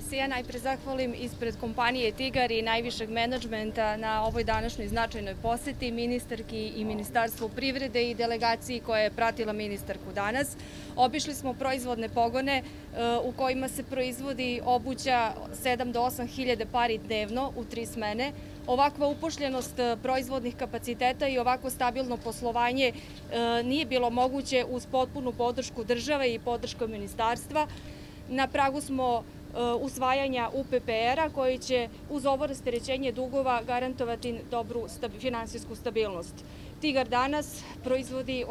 se ja najpre zahvalim ispred kompanije Tigar i najvišeg menadžmenta na ovoj današnjoj značajnoj poseti, ministarki i Ministarstvu privrede i delegaciji koja je pratila ministarku danas. Obišli smo proizvodne pogone u kojima se proizvodi obuća 7 do 8 hiljade pari dnevno u 3 smene. Ovakva upošljenost proizvodnih kapaciteta i ovako stabilno poslovanje nije bilo moguće uz potpunu podršku države i podršku ministarstva. Na pragu smo usvajanja UPPR-a koji će uz ovo rasterećenje dugova garantovati dobru finansijsku stabilnost. Tigar danas proizvodi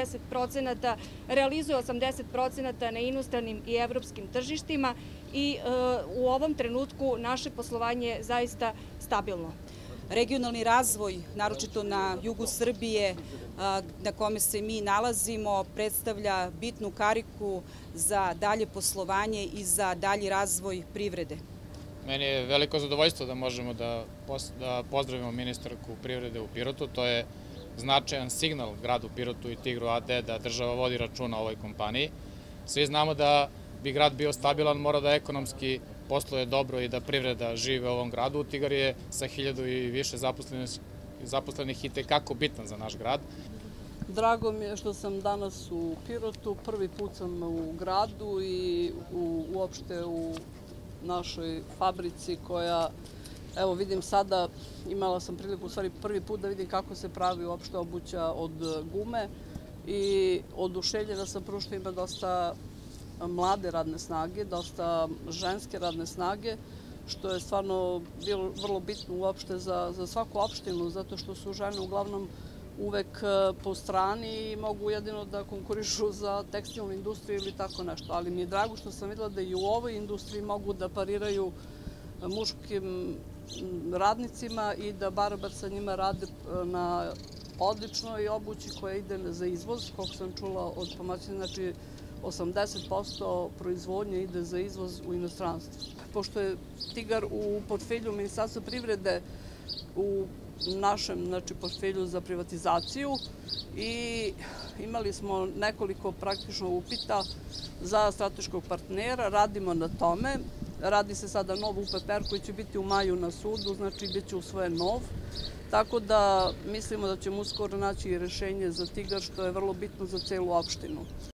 80%, realizuje 80% na inostranim i evropskim tržištima i u ovom trenutku naše poslovanje je zaista stabilno. Regionalni razvoj, naročito na jugu Srbije, na kome se mi nalazimo, predstavlja bitnu kariku za dalje poslovanje i za dalji razvoj privrede. Meni je veliko zadovoljstvo da možemo da pozdravimo ministarku privrede u Pirotu. To je značajan signal gradu Pirotu i Tigru AD da država vodi računa o ovoj kompaniji. Svi znamo da bi grad bio stabilan, mora da ekonomski posluje dobro i da privreda žive u ovom gradu. Tigar je sa 1000 i više zaposlenih i tekako bitan za naš grad. Drago mi je što sam danas u Pirotu, prvi put sam u gradu i uopšte u našoj fabrici koja, evo vidim sada, imala sam priliku u stvari prvi put da vidim kako se pravi uopšte obuća od gume i oduševljena sam prvo što ima dosta mlade radne snage, dosta ženske radne snage, što je stvarno bilo vrlo bitno uopšte za svaku opštinu, zato što su žene uglavnom uvek po strani i mogu jedino da konkurišu za tekstilnu industriju ili tako nešto. Ali mi je drago što sam videla da i u ovoj industriji mogu da pariraju muškim radnicima i da barobar sa njima rade na odličnoj obući koja ide za izvoz, koliko sam čula od pomoćnika, znači 80% proizvodnje ide za izvoz u inostranstvo. Pošto je Tigar u portfelju Ministarstva privrede u našem portfelju za privatizaciju i imali smo nekoliko praktično upita za strateškog partnera, radimo na tome. Radi se sada nov UPPR koji će biti u maju na sudu, znači bit će usvojen nov. Tako da mislimo da ćemo uskoro naći rešenje za Tigar, što je vrlo bitno za celu opštinu.